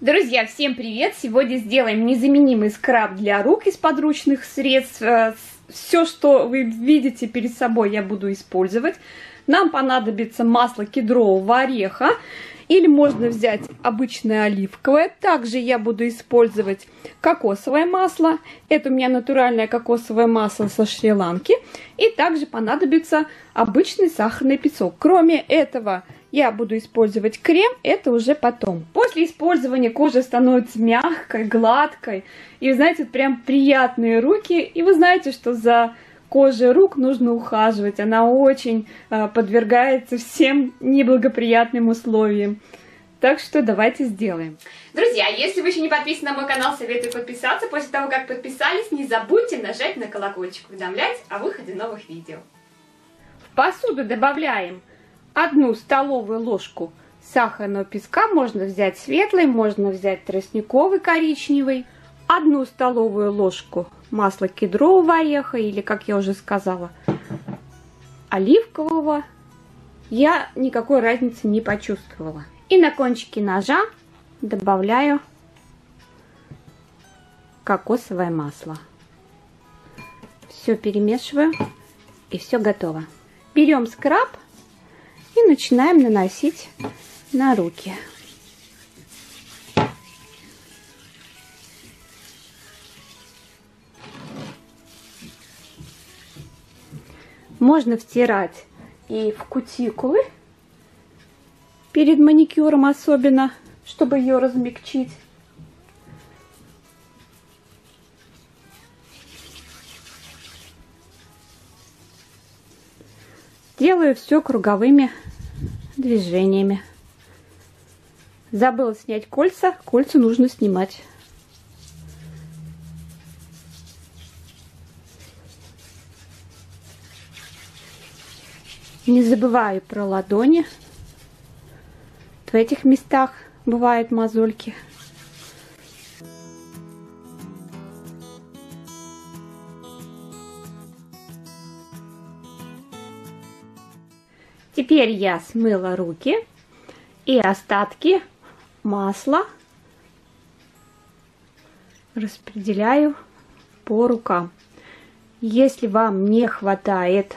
Друзья, всем привет! Сегодня сделаем незаменимый скраб для рук из подручных средств. Все, что вы видите перед собой, я буду использовать. Нам понадобится масло кедрового ореха, или можно взять обычное оливковое. Также я буду использовать кокосовое масло. Это у меня натуральное кокосовое масло со Шри-Ланки. И также понадобится обычный сахарный песок. Кроме этого, я буду использовать крем, это уже потом. После использования кожа становится мягкой, гладкой. И вы знаете, прям приятные руки. И вы знаете, что за кожей рук нужно ухаживать. Она очень подвергается всем неблагоприятным условиям. Так что давайте сделаем. Друзья, если вы еще не подписаны на мой канал, советую подписаться. После того, как подписались, не забудьте нажать на колокольчик, уведомлять о выходе новых видео. В посуду добавляем 1 столовую ложку сахарного песка, можно взять светлый, можно взять тростниковый коричневый, 1 столовую ложку масла кедрового ореха, или, как я уже сказала, оливкового. Я никакой разницы не почувствовала. И на кончике ножа добавляю кокосовое масло. Все перемешиваю, и все готово. Берем скраб и начинаем наносить на руки. Можно втирать и в кутикулы перед маникюром, особенно, чтобы ее размягчить. Делаю все круговыми движениями. Забыла снять кольца. Кольца нужно снимать. Не забываю про ладони. В этих местах бывают мозольки. Теперь я смыла руки, и остатки масла распределяю по рукам. Если вам не хватает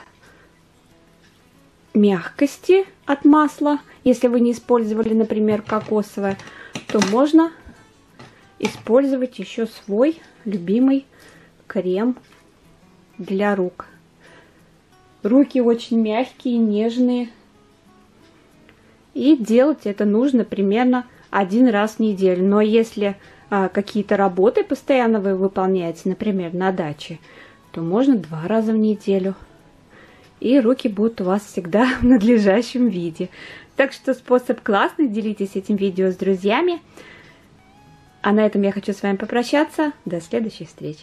мягкости от масла, если вы не использовали, например, кокосовое, то можно использовать еще свой любимый крем для рук. Руки очень мягкие, нежные. И делать это нужно примерно 1 раз в неделю. Но если какие-то работы постоянно вы выполняете, например, на даче, то можно 2 раза в неделю. И руки будут у вас всегда в надлежащем виде. Так что способ классный. Делитесь этим видео с друзьями. А на этом я хочу с вами попрощаться. До следующей встречи.